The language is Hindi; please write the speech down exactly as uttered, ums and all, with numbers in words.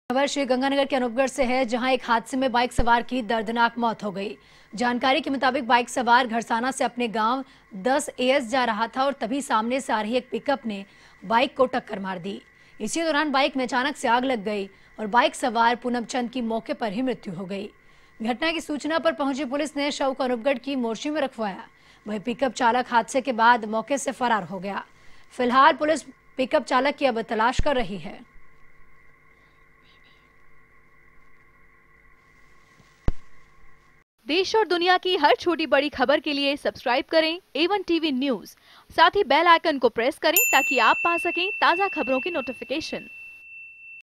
खबर श्रीगंगानगर के अनूपगढ़ से है, जहां एक हादसे में बाइक सवार की दर्दनाक मौत हो गई। जानकारी के मुताबिक बाइक सवार घरसाना से अपने गांव दस एएस जा रहा था और तभी सामने से आ रही एक पिकअप ने बाइक को टक्कर मार दी। इसी दौरान बाइक में अचानक से आग लग गई और बाइक सवार पूनम चंद की मौके पर ही मृत्यु हो गई। घटना की सूचना पर पहुंची पुलिस ने शव को अनूपगढ़ की मोर्ची में रखवाया। वहीं पिकअप चालक हादसे के बाद मौके से फरार हो गया। फिलहाल पुलिस पिकअप चालक की अब तलाश कर रही है। देश और दुनिया की हर छोटी बड़ी खबर के लिए सब्सक्राइब करें ए वन टीवी न्यूज़। साथ ही बेल आइकन को प्रेस करें ताकि आप पा सकें ताज़ा खबरों की नोटिफिकेशन।